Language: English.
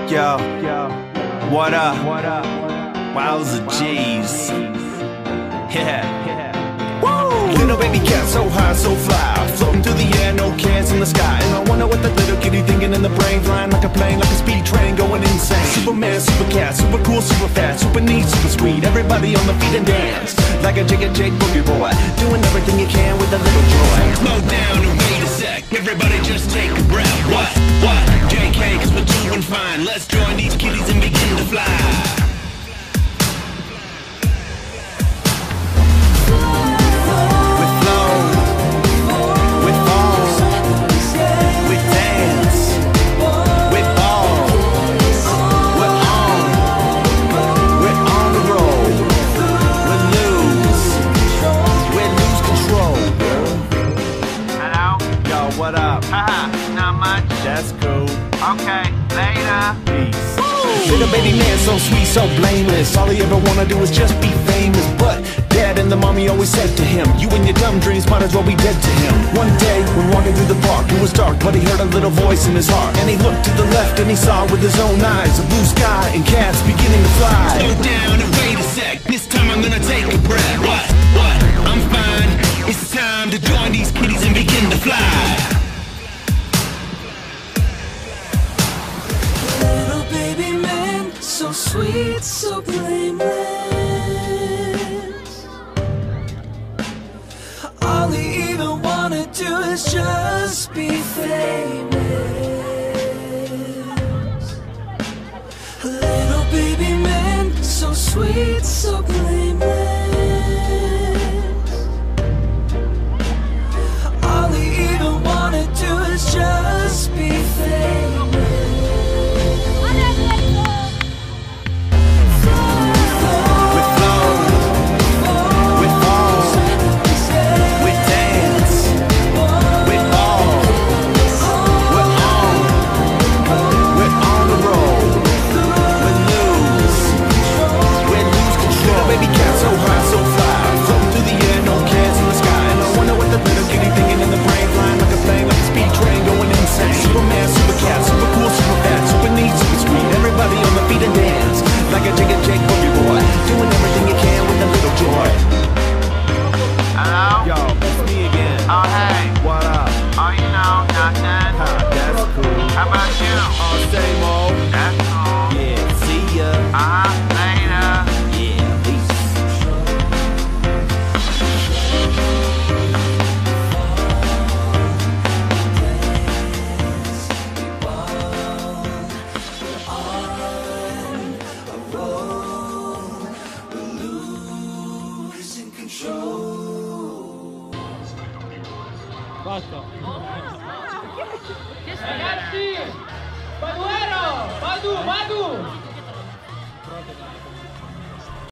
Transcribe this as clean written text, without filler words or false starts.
Yo, what up? Wowza G's. Yeah. Woo! Little baby cat, so high, so fly, floating through the air, no cares in the sky. And I wonder what that little kitty thinking in the brain, flying like a plane, like a speed train, going insane. Superman, super cat, super cool, super fast, super neat, super sweet. Everybody on the feet and dance like a Jigga Jake boogie boy, doing everything you can with a little joy. Slow down and wait a sec, everybody just take a breath. What? JK, cause we're doing fine. Let's join these kitties and begin to fly. What up? Haha, not much. That's cool. Okay, later. Peace. Little baby man, so sweet, so blameless. All he ever wanna do is just be famous. But dad and the mommy always said to him, you and your dumb dreams might as well be dead to him. One day, when walking through the park, it was dark, but he heard a little voice in his heart. And he looked to the left and he saw with his own eyes a blue sky and cats beginning to fly. Slow down and wait a sec, this time I'm gonna take a breath. What? I'm fine. It's time to join these kitties and begin to fly. Little baby man, so sweet, so blameless. All he even wanna do is just be famous. Little baby man, so sweet, so blameless. All he even wanna do is just be famous. Basta. Ragazzi! Vadu!